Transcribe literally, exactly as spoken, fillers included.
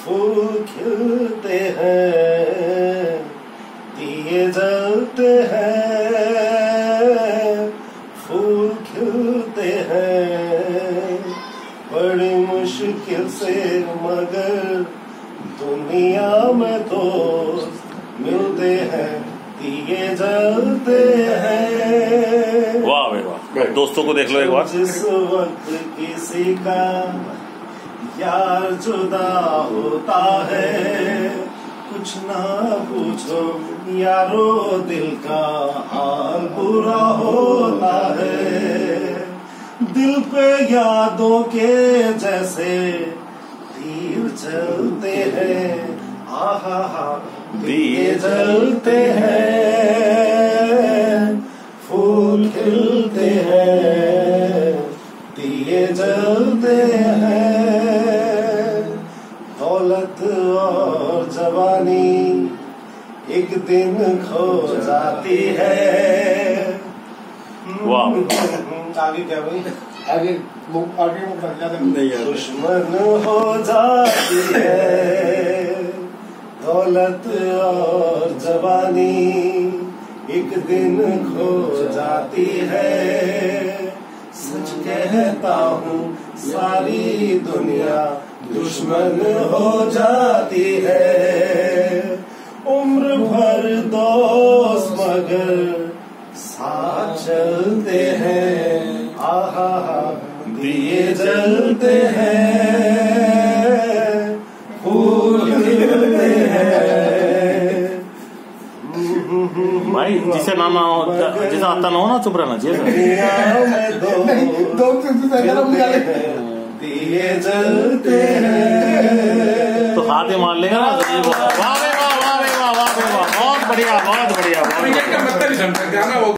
फूल खिलते हैं, दिए जलते हैं, फूल खिलते हैं, बड़ी मुश्किल से मगर दुनिया में दोस्त मिलते हैं, दिए जलते हैं। वाह भाई वाह, दोस्तों को देख लो एक बार। जिस वक्त किसी का यार जुदा होता है, कुछ ना पूछो यारो दिल का हाल बुरा होता है, दिल पे यादों के जैसे तीर चलते हैं, आहा हा दिए जलते हैं, फूल खिलते हैं, दिए जलते हैं, दौलत और जवानी एक दिन खो जाती है। वाह, आगे क्या भाई? आगे वो आगे वो नहीं है। दुश्मन हो जाती है दौलत और जवानी, एक दिन खो जाती है, सच कहता हूँ सारी दुनिया दुश्मन हो जाती है, उम्र भर दोस्त मगर साथ चलते हैं, आहा दिए जलते हैं, फूल खिलते हैं। भाई जिसे ना ना हो, जिसे आता ना हो ना चुप रहना चाहिए। दिए जलते हैं तो हाथ ही मार लेगा ना। वाह वाह वाह वाह वाह वाह, बहुत बढ़िया बहुत बढ़िया।